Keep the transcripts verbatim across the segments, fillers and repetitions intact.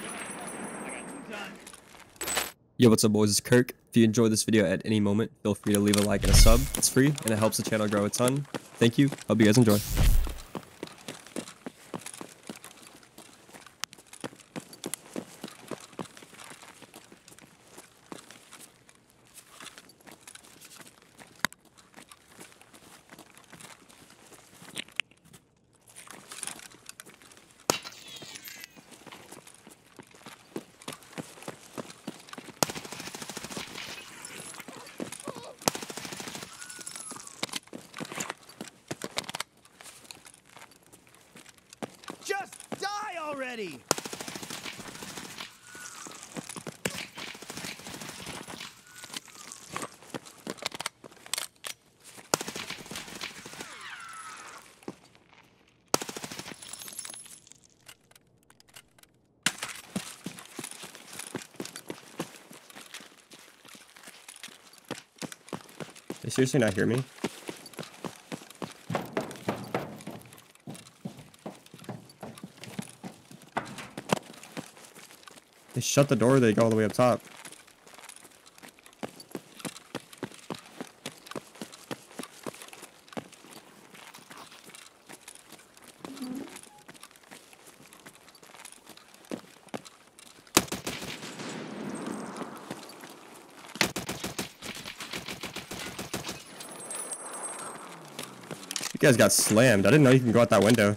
Yo, what's up boys, it's Kirk. If you enjoyed this video at any moment, feel free to leave a like and a sub. It's free and it helps the channel grow a ton. Thank you, hope you guys enjoy. Just die already! They seriously not hear me? They shut the door, they go all the way up top. You guys got slammed. I didn't know you can go out that window.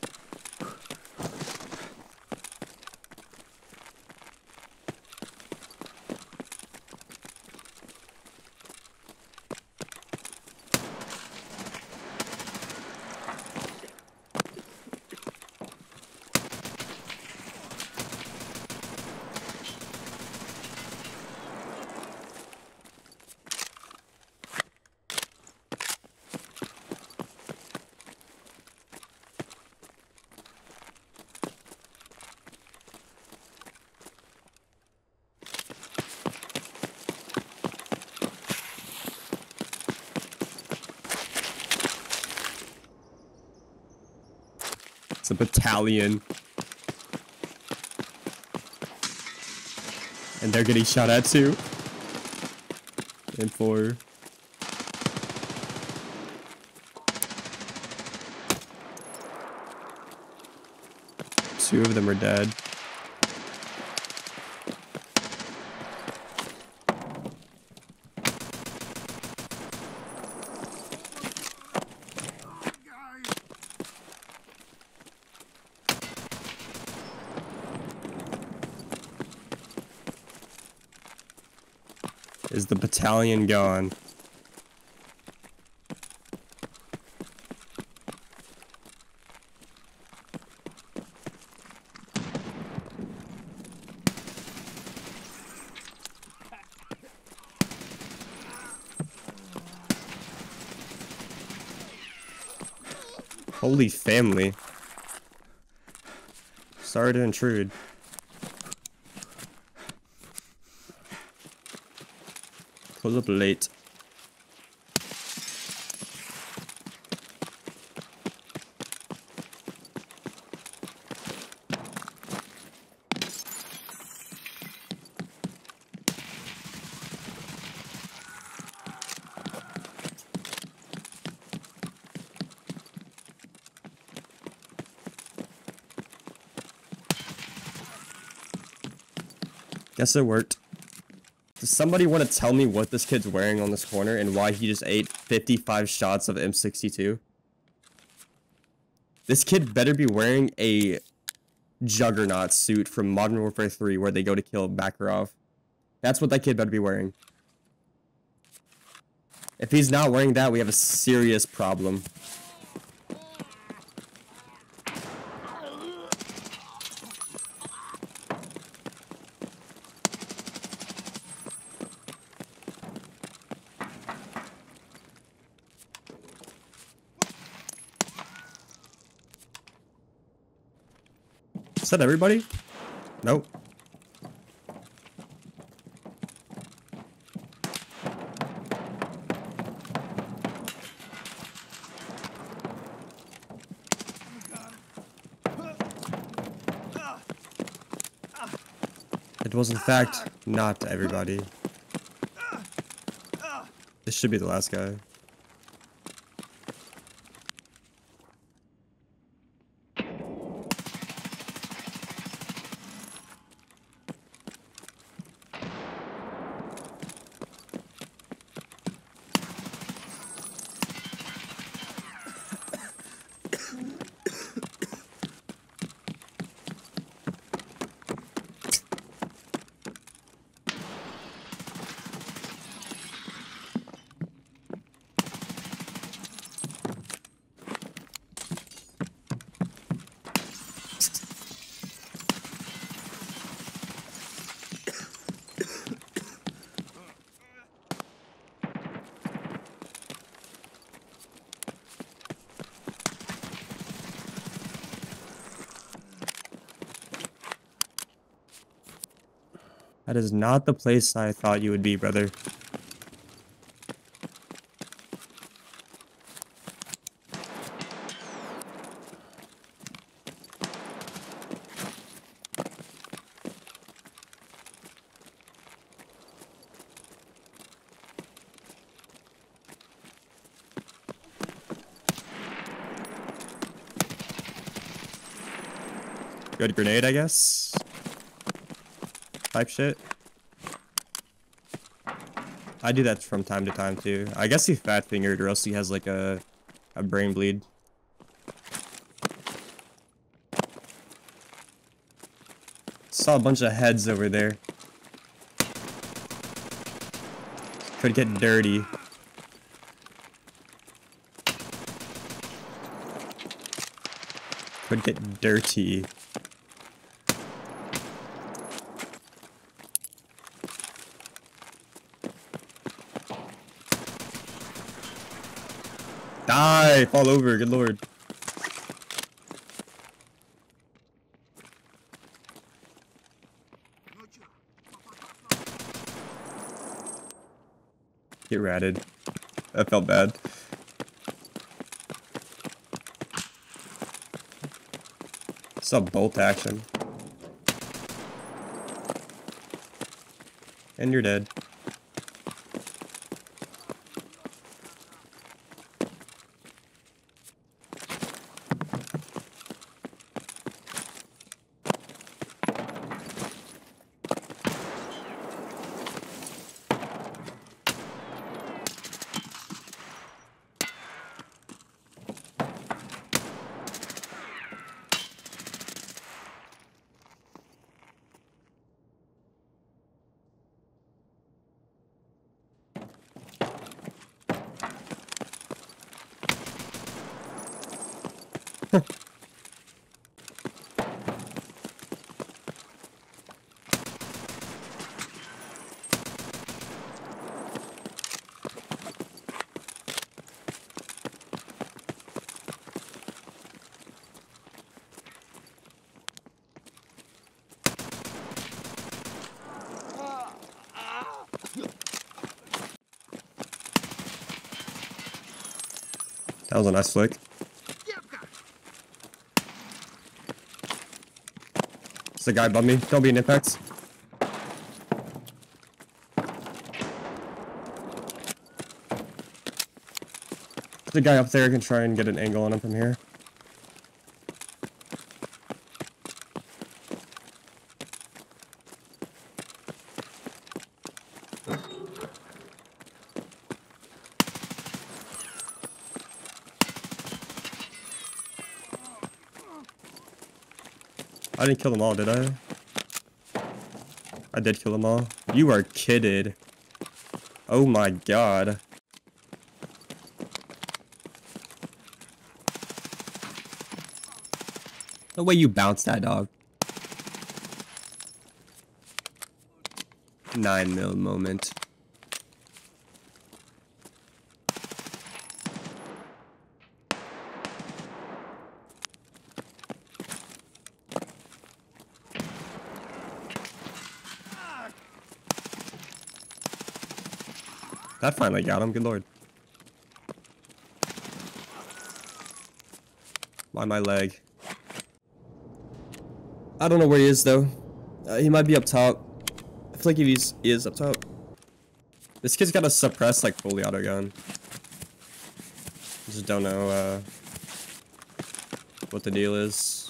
It's a battalion. And they're getting shot at too. And four. Two of them are dead. Is the battalion gone? Holy family. Sorry to intrude. Pull up late. Guess it worked. Does somebody want to tell me what this kid's wearing on this corner and why he just ate fifty-five shots of M sixty-two? This kid better be wearing a Juggernaut suit from Modern Warfare three where they go to kill Makarov. That's what that kid better be wearing. If he's not wearing that, we have a serious problem. Is that everybody? Nope. It was in fact not everybody. This should be the last guy. That is not the place I thought you would be, brother. Good grenade, I guess. Type shit. I do that from time to time too. I guess he fat fingered, or else he has like a a brain bleed. Saw a bunch of heads over there. Could get dirty. Could get dirty. Die! Fall over, good lord. Get ratted. That felt bad. It's a bolt action. And you're dead. That was a nice flick. It's the guy above me. Don't be an impact. The guy up there can try and get an angle on him from here. I didn't kill them all, did I? I did kill them all. You are kidded. Oh my god. The way you bounced that dog. Nine mil moment. That finally got him, good lord. Why my leg? I don't know where he is though. Uh, he might be up top. feel like he's he is up top. This kid's got a suppressed like fully auto gun. Just don't know uh, what the deal is.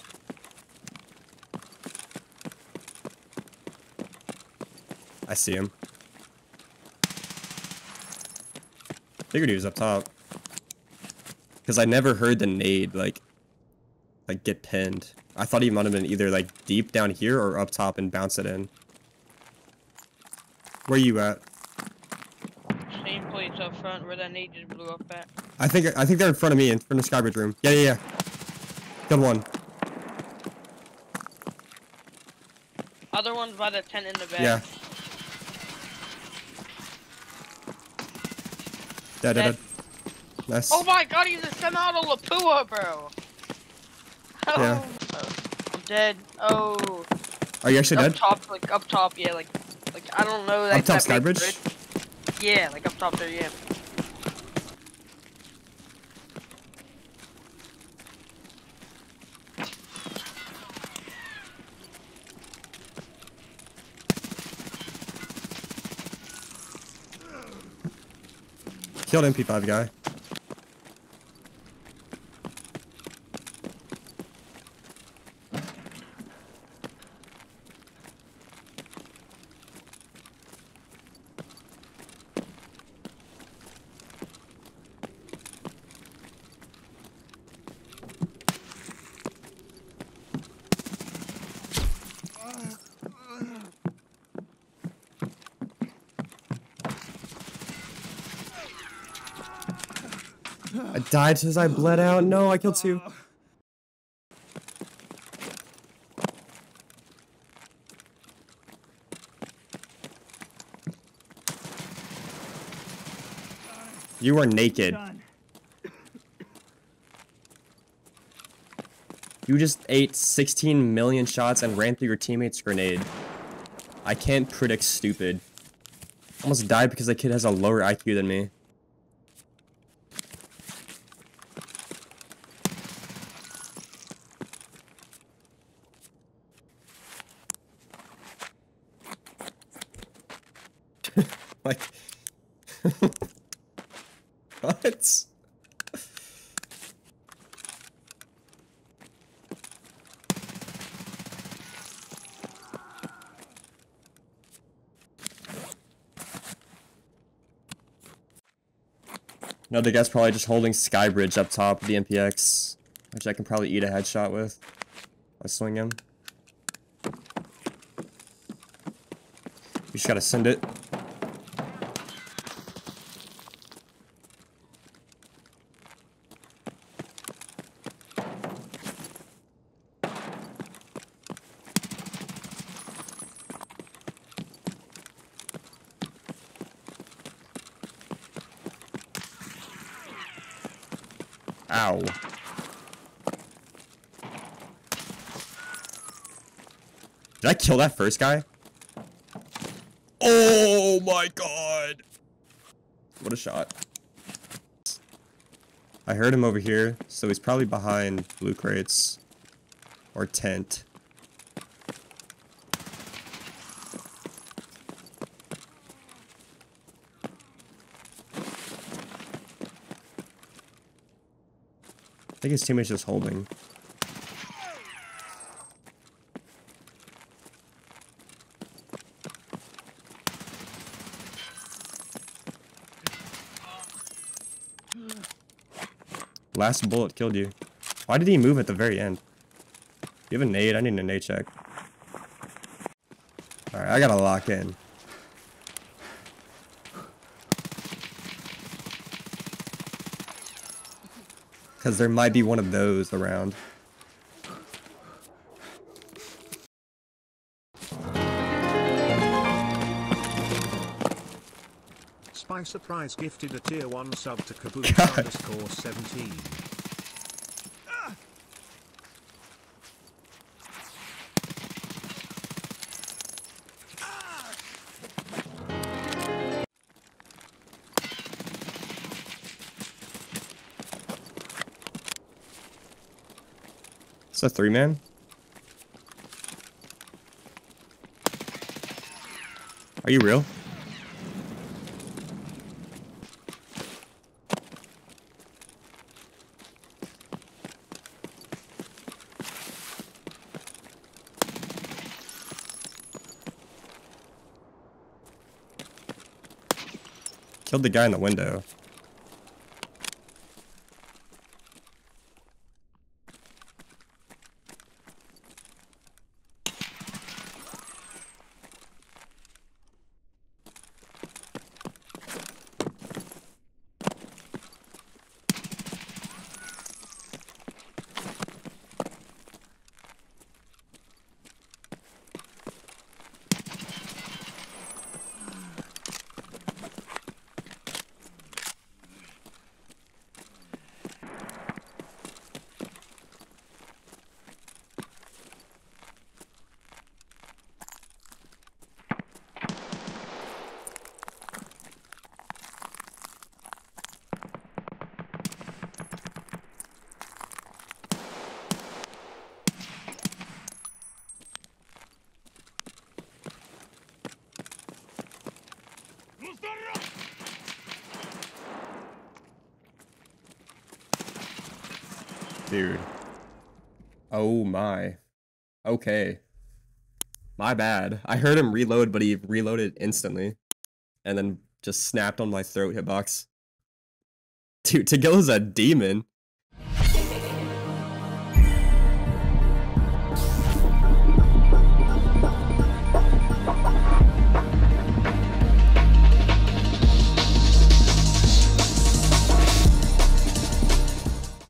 I see him. Figured he was up top. Because I never heard the nade like like get pinned. I thought he might have been either like deep down here or up top and bounce it in. Where you at? Same place up front where that nade just blew up at. I think I think they're in front of me, in front of the Skybridge room. Yeah, yeah, yeah. Good one. Other one's by the tent in the back. Yeah. Dead, dead, dead. Nice. Oh my god, he's a semi-auto Lapua, bro. Oh. Yeah. Oh, I'm dead. Oh. Are you actually up dead? Top, like up top, yeah, like, like I don't know. Up Like, top that big Skybridge? bridge. Yeah, like up top there, yeah. Killed M P five guy. I died since I bled out. No, I killed two. You are naked. You just ate sixteen million shots and ran through your teammate's grenade. I can't predict stupid. Almost died because that kid has a lower I Q than me. Like, what? No, the guy's probably just holding Skybridge up top of the M P X, which I can probably eat a headshot with. I swing him. You just gotta send it. Ow. Did I kill that first guy? Oh my god. What a shot. I heard him over here, so he's probably behind blue crates. Or tent. I think his teammate's just holding. Last bullet killed you. Why did he move at the very end? You have a nade? I need a nade check. Alright, I gotta lock in. Because there might be one of those around. Spy Surprise gifted a tier one sub to Caboose underscore seventeen. It's a three man. Are you real? Killed the guy in the window. Dude. Oh my. Okay. My bad. I heard him reload, but he reloaded instantly. And then just snapped on my throat hitbox. Dude, Tagilla's a demon.